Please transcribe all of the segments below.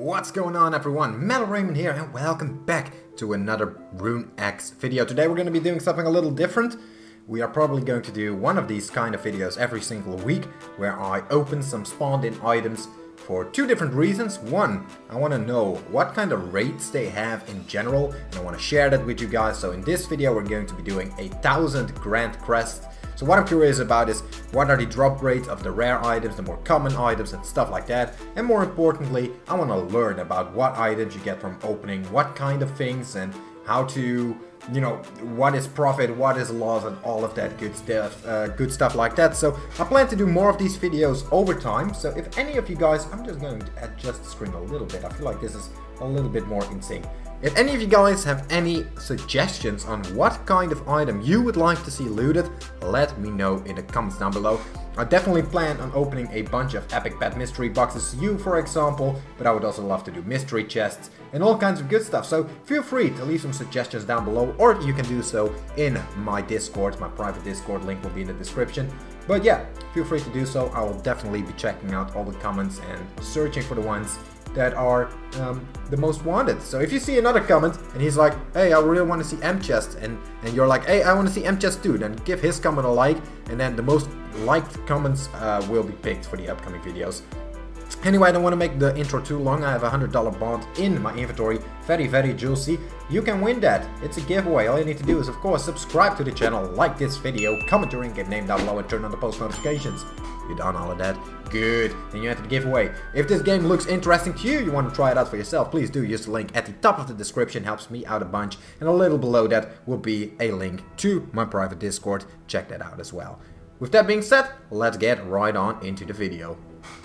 What's going on, everyone? Metal Raymond here, and welcome back to another Rune X video. Today we're going to be doing something a little different. We are probably going to do one of these kind of videos every single week, where I open some spawned-in items for two different reasons. One, I want to know what kind of rates they have in general, and I want to share that with you guys. So in this video we're going to be doing 1,000 Grand Crest. So what I'm curious about is what are the drop rates of the rare items, the more common items and stuff like that. And more importantly, I want to learn about what items you get from opening, what kind of things, and how to, you know, what is profit, what is loss, and all of that good stuff like that. So I plan to do more of these videos over time. So if any of you guys, I'm just going to adjust the screen a little bit. I feel like this is a little bit more in sync. If any of you guys have any suggestions on what kind of item you would like to see looted, let me know in the comments down below. I definitely plan on opening a bunch of epic pet mystery boxes, for example, but I would also love to do mystery chests and all kinds of good stuff. So feel free to leave some suggestions down below, or you can do so in my Discord. My private Discord link will be in the description. But yeah, feel free to do so. I will definitely be checking out all the comments and searching for the ones that are the most wanted. So if you see another comment and he's like, hey, I really want to see M-Chest, and you're like, hey, I want to see M-Chest too, then give his comment a like, and then the most liked comments will be picked for the upcoming videos. Anyway, I don't want to make the intro too long. I have a $100 bond in my inventory, very juicy. You can win that. It's a giveaway. All you need to do is, of course, subscribe to the channel, like this video, comment your in-game name down below, and turn on the post notifications. You done all of that? Good. Then you enter the giveaway. If this game looks interesting to you, you want to try it out for yourself, please do use the link at the top of the description. Helps me out a bunch. And a little below that will be a link to my private Discord. Check that out as well. With that being said, let's get right on into the video.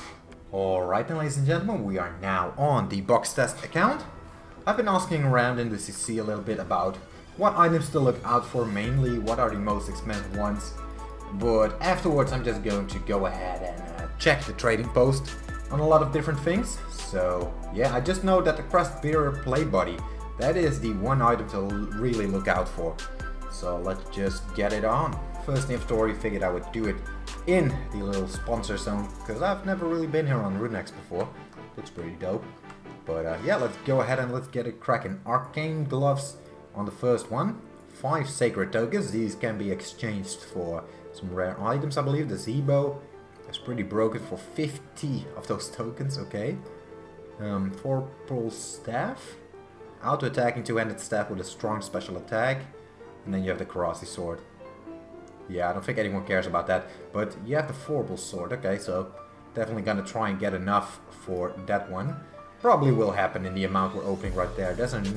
Alright then, ladies and gentlemen, we are now on the box test account. I've been asking around in the CC a little bit about what items to look out for mainly, what are the most expensive ones. But afterwards I'm just going to go ahead and check the trading post on a lot of different things. So yeah, I just know that the Crestbearer Play Buddy, that is the one item to really look out for. So let's just get it on. First inventory, figured I would do it in the little sponsor zone, because I've never really been here on Rune X before. Looks pretty dope. But yeah, let's go ahead and let's get it cracking. Arcane gloves on the first one. 5 sacred tokens. These can be exchanged for some rare items, I believe. The Zebo is pretty broken for 50 of those tokens, okay. 4 pearl staff. Auto-attacking 2-handed staff with a strong special attack. And then you have the Karasi sword. Yeah, I don't think anyone cares about that. But you have the Forbol sword, okay, so definitely gonna try and get enough for that one. Probably will happen in the amount we're opening right there. There's a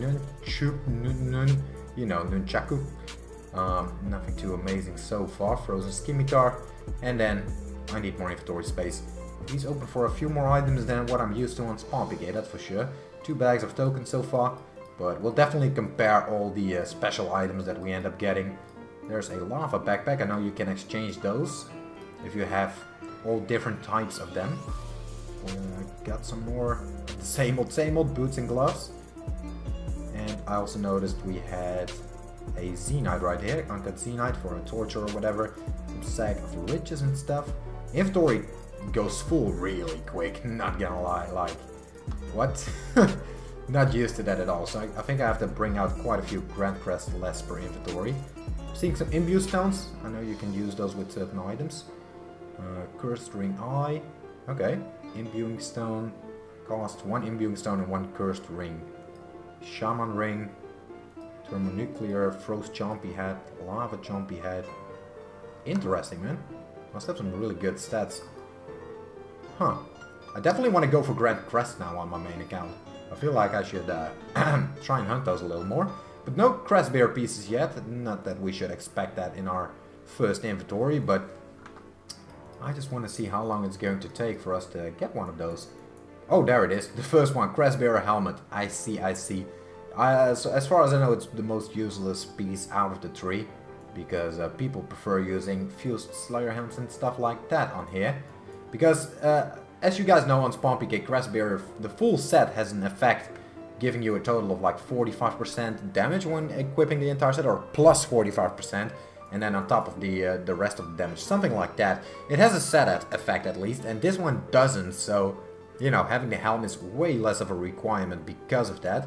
nunchaku. Nothing too amazing so far. Frozen Scimitar. And then I need more inventory space. He's open for a few more items than what I'm used to on Spawnpigate, that's for sure. 2 bags of tokens so far. But we'll definitely compare all the special items that we end up getting. There's a lava backpack. I know you can exchange those if you have all different types of them. Got some more of the same old boots and gloves. And I also noticed we had a Zenyte right here, uncut Zenyte for a torture or whatever. Some sack of riches and stuff. Inventory goes full really quick, not gonna lie, like, what? Not used to that at all, so I think I have to bring out quite a few Grand Crest less per inventory. Seeing some imbue stones, I know you can use those with certain items. Cursed ring eye, okay. Imbuing stone, cost 1 imbuing stone and 1 cursed ring. Shaman ring, thermonuclear, froze chompy head, lava chompy head. Interesting, man. Must have some really good stats. Huh. I definitely want to go for Grand Crest now on my main account. I feel like I should try and hunt those a little more. But no Crestbearer pieces yet. Not that we should expect that in our first inventory, but I just want to see how long it's going to take for us to get one of those. Oh, there it is. The first one, Crestbearer helmet. I see. So as far as I know, it's the most useless piece out of the 3. Because people prefer using fused Slayer helms and stuff like that on here. Because as you guys know on Spawnpigate, Crestbearer, the full set has an effect giving you a total of like 45% damage when equipping the entire set, or plus 45%, and then on top of the rest of the damage, something like that. It has a set effect at least, and this one doesn't, so you know, having the helm is way less of a requirement because of that.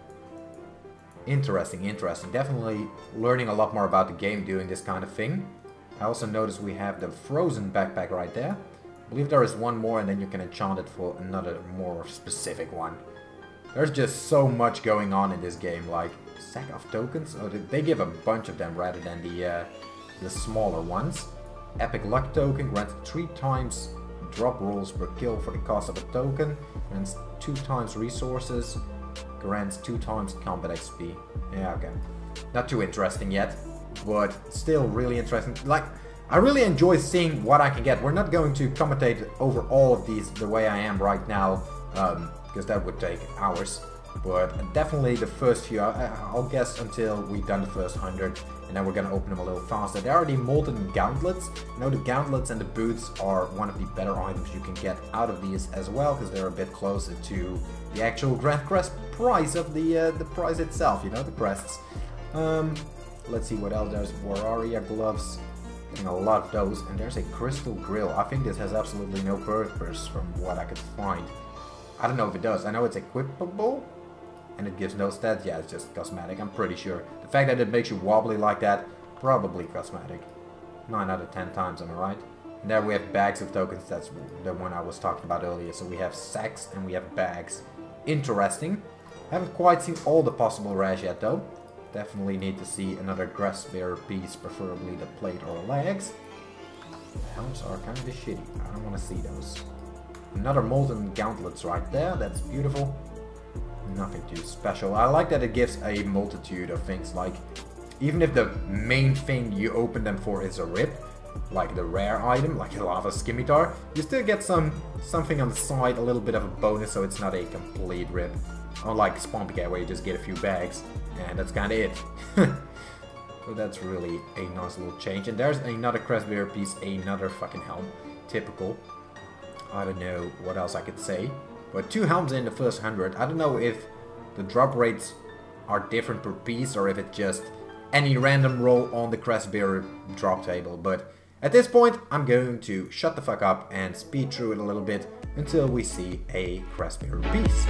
Interesting, interesting. Definitely learning a lot more about the game doing this kind of thing. I also noticed we have the frozen backpack right there. I believe there is one more and then you can enchant it for another more specific one. There's just so much going on in this game, like sack of tokens. Oh, they give a bunch of them rather than the smaller ones. Epic luck token grants 3 times drop rolls per kill for the cost of a token. Grants 2 times resources. Grants 2 times combat XP. Yeah, okay. Not too interesting yet, but still really interesting. Like, I really enjoy seeing what I can get. We're not going to commentate over all of these the way I am right now, because that would take hours. But definitely the first few, I'll guess until we've done the first 100, and then we're gonna open them a little faster. There are the molten gauntlets. You know, the gauntlets and the boots are one of the better items you can get out of these as well, because they're a bit closer to the actual Grand Crest price of the price itself, you know, the crests. Let's see what else. There's Wararia gloves, and a lot of those, and there's a crystal grill. I think this has absolutely no purpose from what I could find. I don't know if it does. I know it's equipable, and it gives no stats. Yeah, it's just cosmetic, I'm pretty sure. The fact that it makes you wobbly like that, probably cosmetic. 9 out of 10 times, am I right? And there we have bags of tokens. That's the one I was talking about earlier. So we have sacks and we have bags. Interesting. Haven't quite seen all the possible rares yet though. Definitely need to see another Grassbearer piece, preferably the plate or legs. The helms are kind of shitty. I don't want to see those. Another molten gauntlets right there. That's beautiful. Nothing too special. I like that it gives a multitude of things. Like, even if the main thing you open them for is a rip, like the rare item, like a lava scimitar, you still get something on the side, a little bit of a bonus, so it's not a complete rip. Unlike Spawn PK, where you just get a few bags, and that's kind of it. So that's really a nice little change. And there's another Grassbearer piece, another fucking helm. Typical. I don't know what else I could say. But 2 helms in the first 100. I don't know if the drop rates are different per piece or if it's just any random roll on the Grassbearer drop table. But at this point, I'm going to shut the fuck up and speed through it a little bit until we see a Grassbearer piece.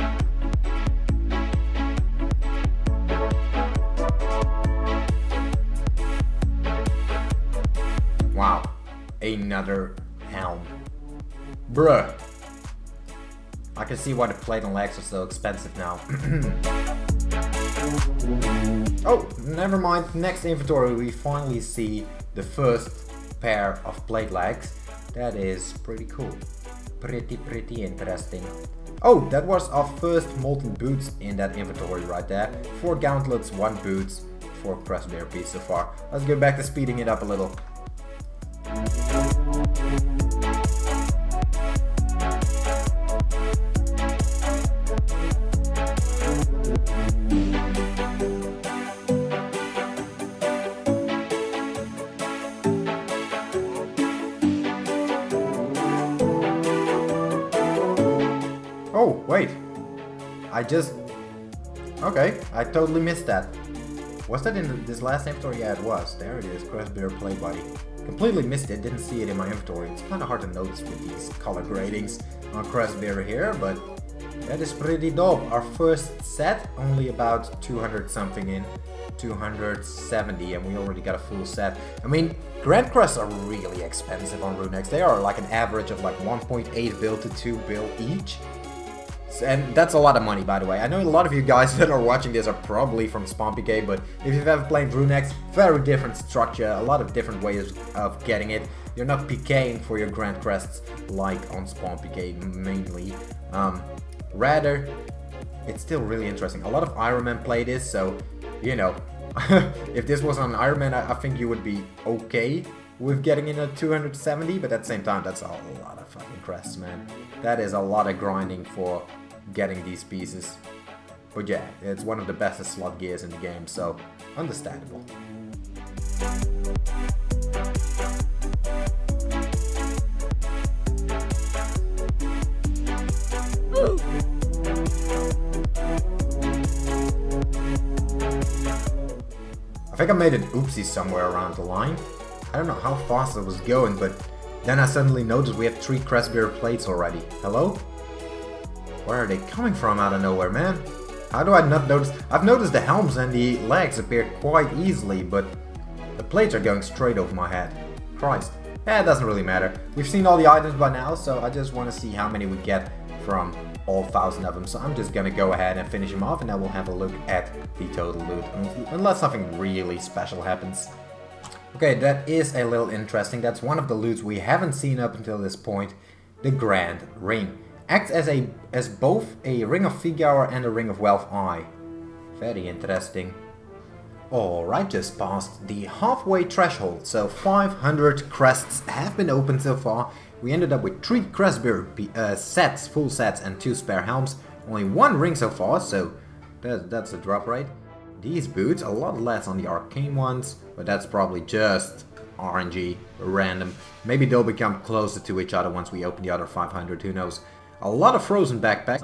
Wow, another helm. Bruh. I can see why the plate and legs are so expensive now. Oh, never mind. Next inventory we finally see the first pair of plate legs. That is pretty cool. Pretty interesting. Oh, that was our first molten boots in that inventory right there. 4 gauntlets, 1 boots, 4 Grassbearer piece so far. Let's go back to speeding it up a little. Oh, wait. Okay, I totally missed that. Was that in this last inventory? Yeah, it was. There it is, Grassbearer plate body. Completely missed it, didn't see it in my inventory. It's kind of hard to notice with these color gradings on Grassbearer here, but that is pretty dope. Our first set, only about 200 something in. 270, and we already got a full set. I mean, Grand Crests are really expensive on RuneX. They are like an average of like 1.8 bill to 2 bill each. And that's a lot of money, by the way. I know a lot of you guys that are watching this are probably from Spawn PK, but if you've ever played RuneX, very different structure, a lot of different ways of getting it. You're not PKing for your Grand Crests like on Spawn PK mainly. Rather, it's still really interesting. A lot of Ironman play this, so, you know, if this was on Ironman, I think you would be okay with getting in a 270, but at the same time, that's a lot of fucking crests, man. That is a lot of grinding for getting these pieces. But yeah, it's one of the best slot gears in the game, so understandable. I think I made an oopsie somewhere around the line. I don't know how fast it was going, but then I suddenly noticed we have 3 Grassbearer plates already. Hello? Where are they coming from out of nowhere, man? How do I not notice? I've noticed the helms and the legs appear quite easily, but the plates are going straight over my head. Christ. It doesn't really matter. We've seen all the items by now, so I just want to see how many we get from all 1,000 of them. So I'm just gonna go ahead and finish them off, and then we'll have a look at the total loot, unless something really special happens. Okay, that is a little interesting. That's one of the loots we haven't seen up until this point. The Grand Ring. Acts as both a Ring of Vigor and a Ring of Wealth Eye. Very interesting. Alright, just passed the halfway threshold, so 500 crests have been opened so far. We ended up with 3 Crestbearer sets, full sets, and 2 spare helms. Only 1 ring so far, so that's a drop rate. These boots, a lot less on the arcane ones, but that's probably just RNG, random. Maybe they'll become closer to each other once we open the other 500, who knows. A lot of frozen backpacks,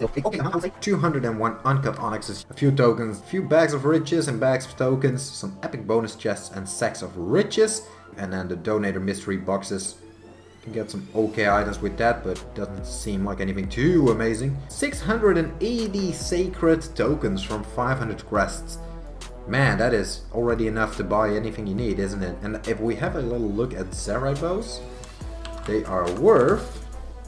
201 uncut onyxes, a few tokens, a few bags of riches and bags of tokens, some epic bonus chests and sacks of riches, and then the donator mystery boxes. You can get some okay items with that, but doesn't seem like anything too amazing. 680 sacred tokens from 500 crests. Man, that is already enough to buy anything you need, isn't it? And if we have a little look at Zerite bows, they are worth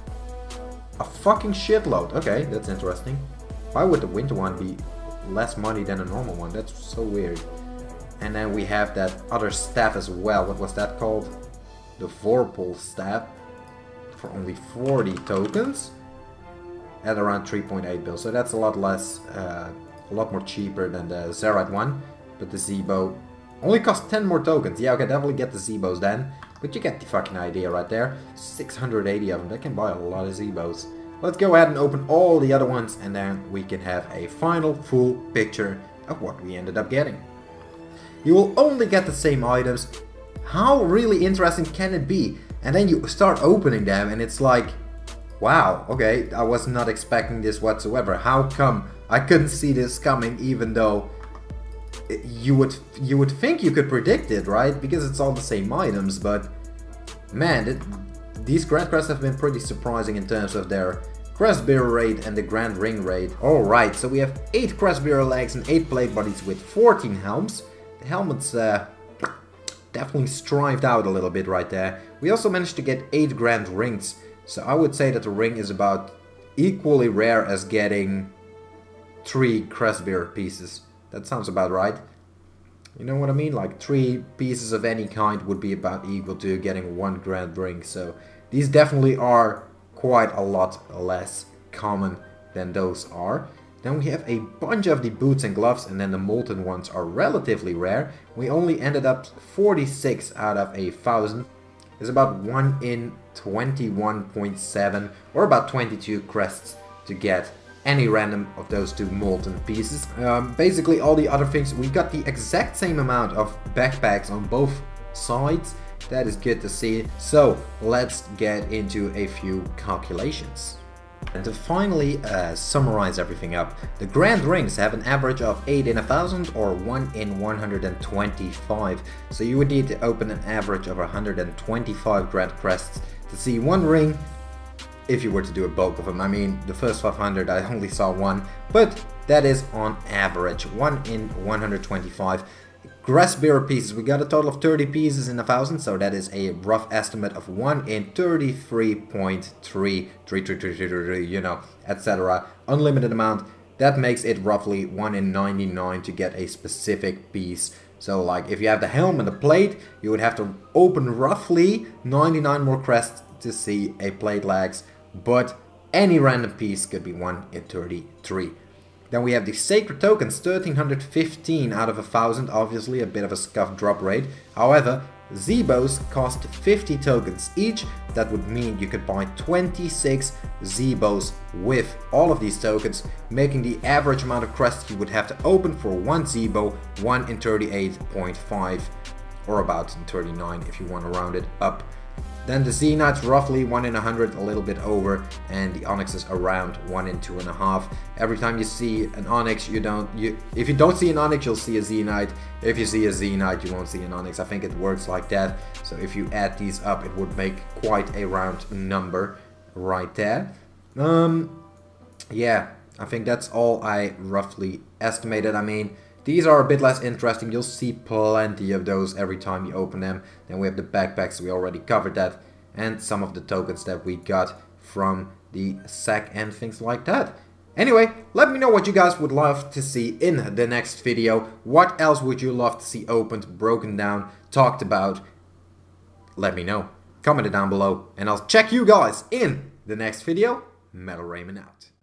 a fucking shitload. Okay, that's interesting. Why would the winter one be less money than a normal one? That's so weird. And then we have that other staff as well. What was that called? The Vorpal staff. For only 40 tokens. At around 3.8 bill. So that's a lot less, a lot more cheaper than the Zerite one. But the Z-bow only costs 10 more tokens. Yeah, okay, definitely get the Z-bows then. But you get the fucking idea right there. 680 of them. That can buy a lot of Z-bows. Let's go ahead and open all the other ones, and then we can have a final full picture of what we ended up getting. You will only get the same items. How really interesting can it be? And then you start opening them and it's like, wow, okay, I was not expecting this whatsoever. How come I couldn't see this coming, even though you would think you could predict it, right? Because it's all the same items, but man, these Grand Crests have been pretty surprising in terms of their Crestbearer raid and the Grand Ring raid. Alright, so we have 8 Crestbearer legs and 8 plate bodies with 14 helms. The helmets definitely strived out a little bit right there. We also managed to get 8 Grand Rings, so I would say that the ring is about equally rare as getting 3 Crestbearer pieces. That sounds about right. You know what I mean? Like 3 pieces of any kind would be about equal to getting 1 Grand Ring. So these definitely are quite a lot less common than those are. Then we have a bunch of the boots and gloves, and then the molten ones are relatively rare. We only ended up 46 out of 1,000. It's about 1 in 21.7 or about 22 crests to get any random of those 2 molten pieces. Basically all the other things, we got the exact same amount of backpacks on both sides. That is good to see. So let's get into a few calculations. And to finally summarize everything up, the Grand Rings have an average of 8 in 1,000 or 1 in 125. So you would need to open an average of 125 Grand Crests to see 1 ring, if you were to do a bulk of them. I mean, the first 500 I only saw 1, but that is on average 1 in 125. Crestbearer pieces, we got a total of 30 pieces in 1,000, so that is a rough estimate of 1 in 33.3, you know, etc. Unlimited amount. That makes it roughly 1 in 99 to get a specific piece. So like if you have the helm and the plate, you would have to open roughly 99 more crests to see a plate legs, but any random piece could be 1 in 33. Then we have the Sacred Tokens, 1315 out of 1,000, obviously a bit of a scuffed drop rate. However, Z-bows cost 50 tokens each. That would mean you could buy 26 Z-bows with all of these tokens, making the average amount of crests you would have to open for 1 Z-bow 1 in 38.5, or about 39 if you want to round it up. Then the Z-Knights roughly 1 in 100, a little bit over, and the Onyxes around 1 in 2.5. Every time you see an Onyx, if you don't see an Onyx, you'll see a Z-Knight. If you see a Z-Knight, you won't see an Onyx. I think it works like that. So if you add these up, it would make quite a round number right there. yeah, I think that's all I roughly estimated. I mean, these are a bit less interesting. You'll see plenty of those every time you open them. Then we have the backpacks, we already covered that. And some of the tokens that we got from the sack and things like that. Anyway, let me know what you guys would love to see in the next video. What else would you love to see opened, broken down, talked about? Let me know. Comment it down below. And I'll check you guys in the next video. Metal Raymond out.